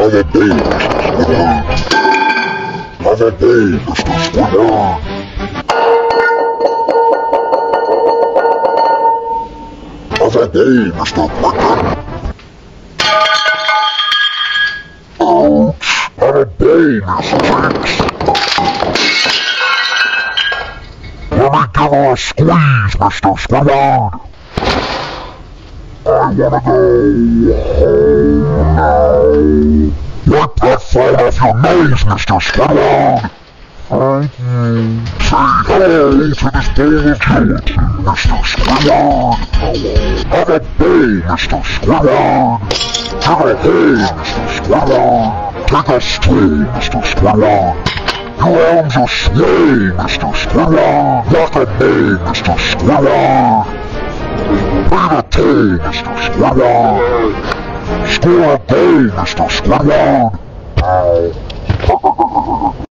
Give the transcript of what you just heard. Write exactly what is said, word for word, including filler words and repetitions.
Have a day, Mister Squidward. Have a day, Mister Squidward. Have a day, Mister Squidward. Ouch! Have a day, Mister Jinx. Let me give her a squeeze, Mister Squidward. I wanna go home now. Wipe that flight off your nose, Mister Squidward. Thank you. Say hello to this bowl of gelatin, Mister Squidward. Have a day, Mister Squidward. Have a day, Mister Squidward. Take a strain, Mister Squidward. Your arms are sway, Mister Squidward. Like a day, Mister Squidward. Play a day, Mister Squidward. Score a day, Mister Squidward.